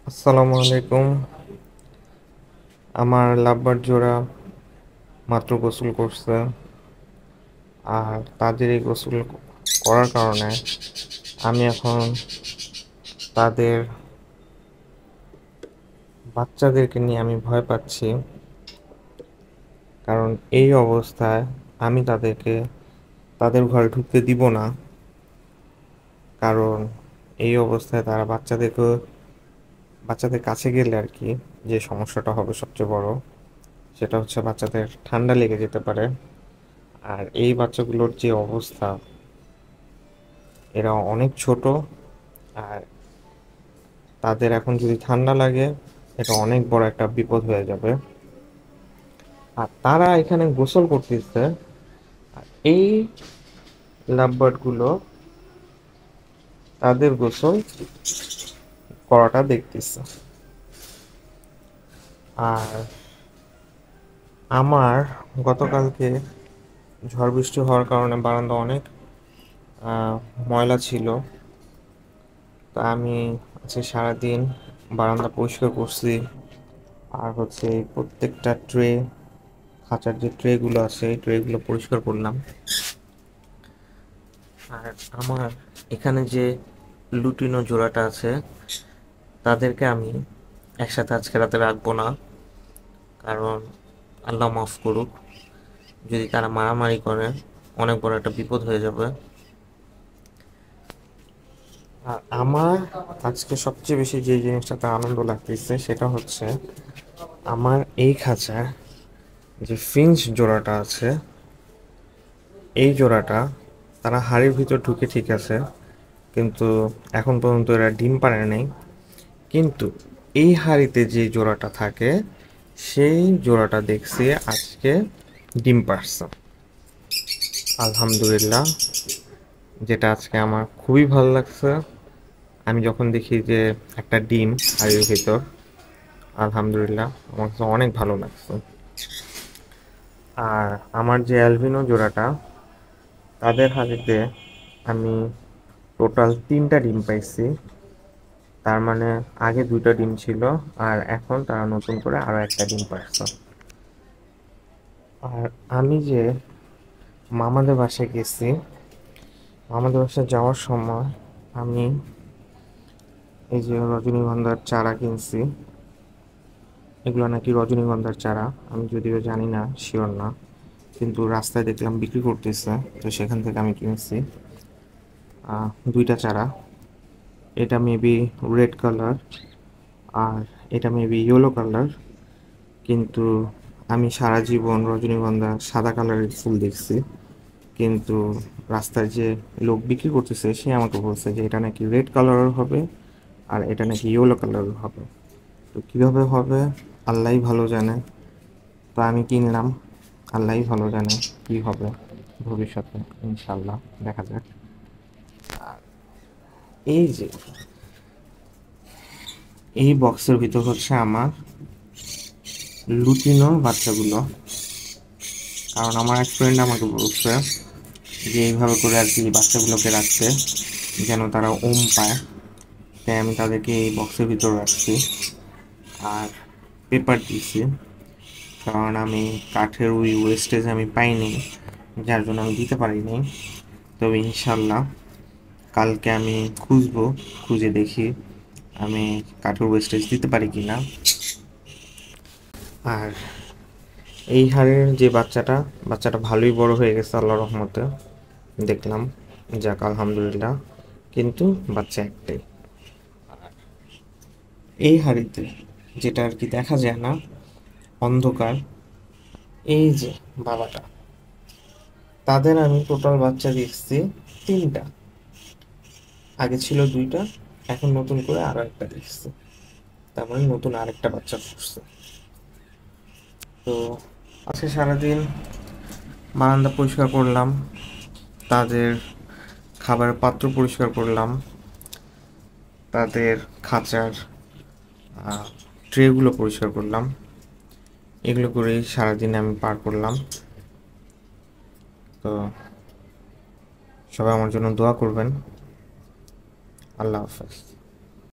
আসসালামু আলাইকুম। আমার লাভবার্ড জোড়া মাত্র গোসল করছে। আর তাদের এই গোসল করার কারণে আমি এখন তাদের বাচ্চাদেরকে নিয়ে আমি ভয় পাচ্ছি। কারণ এই অবস্থায় আমি তাদেরকে তাদের ঘরে ঢুকতে দিব না। কারণ এই অবস্থায় তারা বাচ্চাদের কাছে গেলে আর কি যে সমস্যাটা হবে সবচেয়ে বড়, সেটা হচ্ছে বাচ্চাদের ঠান্ডা লেগে যেতে পারে। আর এই বাচ্চাগুলোর যে অবস্থা, এরা অনেক ছোট। আর তাদের এখন যদি ঠান্ডা লাগে, এটা অনেক বড় একটা বিপদ হয়ে যাবে। আর তারা এখানে গোসল করতেছে, আর এই লাভবার্ড গুলো তাদের গোসল করাটা দেখতেছে। আর আমার গতকালকে ঝড় বৃষ্টি হওয়ার কারণে বারান্দা অনেক ময়লা ছিল। তা আমি আজকে সারাদিন বারান্দা পরিষ্কার করছি। আর হচ্ছে এই প্রত্যেকটা খাঁচার যে ট্রেগুলো আছে এই ট্রেগুলো পরিষ্কার করলাম। আর আমার এখানে যে লুটিনো জোড়াটা আছে, তাদেরকে আমি একসাথে আজকে রাতে রাখবো না। কারণ আল্লাহ মাফ করুক, যদি তারা মারামারি করে অনেক বড় একটা বিপদ হয়ে যাবে। আর আমার আজকে সবচেয়ে বেশি যে জিনিসটাতে আনন্দ লাগতেছে সেটা হচ্ছে আমার এই খাঁচায় যে ফিঞ্চ জোড়াটা আছে, এই জোড়াটা তারা হাড়ির ভিতর ঢুকে ঠিক আছে, কিন্তু এখন পর্যন্ত এরা ডিম পারে নাই। কিন্তু এই হাঁড়িতে যে জোড়াটা থাকে, সেই জোড়াটা দেখছি আজকে ডিম পারছে। আলহামদুলিল্লাহ, যেটা আজকে আমার খুবই ভালো লাগছে। আমি যখন দেখি যে একটা ডিম হাঁড়ির ভিতর, আলহামদুলিল্লাহ আমার কাছে অনেক ভালো লাগছে। আর আমার যে অ্যালবিনো জোড়াটা, তাদের হাঁড়িতে আমি টোটাল 3টা ডিম পাইছি। তার মানে আগে 2টা ডিম ছিল, আর এখন তারা নতুন করে আরো একটা ডিম পারছে। আর আমি যে মামাদের বাসায় গেছি, মামাদের বাসায় যাওয়ার সময় আমি এই যে রজনীগন্ধার চারা কিনছি। এগুলো নাকি রজনীগন্ধার চারা, আমি যদিও জানি না, শিওর না, কিন্তু রাস্তায় দেখলাম বিক্রি করতেছে, তো সেখান থেকে আমি কিনছি 2টা চারা। এটা মেবি রেড কালার, আর এটা মেবি ইয়েলো কালার। কিন্তু আমি সারা জীবন রজনীগন্ধা সাদা কালারের ফুল দেখছি, কিন্তু রাস্তায় যে লোক বিক্রি করতেছে সে আমাকে বলছে যে এটা নাকি রেড কালারের হবে, আর এটা নাকি ইয়েলো কালারের হবে। তো কীভাবে হবে আল্লাহই ভালো জানে। তো আমি কিনলাম, আল্লাহই ভালো জানে কি হবে ভবিষ্যতে, ইনশাল্লাহ দেখা যাক। এই যে এই বক্সের ভিতর হচ্ছে আমার লুটিনো বাচ্চাগুলো। কারণ আমার এক ফ্রেন্ড আমাকে বলছে যে এইভাবে করে আর কি বাচ্চাগুলোকে রাখতে, যেন তারা পায়। তাই আমি তাদেরকে এই বক্সের ভিতর রাখছি আর পেপার দিয়েছি। কারণ আমি কাঠের ওই ওয়েস্টেজ আমি পাইনি, যার জন্য আমি দিতে পারিনি। তবে ইনশাল্লাহ কালকে আমি খুঁজবো, খুঁজে দেখি আমি কাঠের ওয়েস্টেজ দিতে পারি কি না। আর এই হাড়ের যে বাচ্চাটা ভালোই বড় হয়ে গেছে আল্লাহর রহমতে, দেখলাম, যাক আলহামদুলিল্লাহ। কিন্তু বাচ্চা একটাই। এই হাড়িতে যেটা আর কি দেখা যায় না, অন্ধকার, এই যে বাবাটা, তাদের আমি টোটাল বাচ্চা দেখছি 3টা। আগে ছিল 2টা, এখন নতুন করে আরো একটা দেখছি। তার মানে নতুন আরেকটা বাচ্চা ফুটছে। তো আজকে সারাদিন বারান্দা পরিষ্কার করলাম, তাদের খাবারের পাত্র পরিষ্কার করলাম, তাদের খাঁচার ট্রেগুলো পরিষ্কার করলাম। এগুলো করেই সারাদিন আমি পার করলাম। তো সবাই আমার জন্য দোয়া করবেন। আল্লাহ হাফেজ।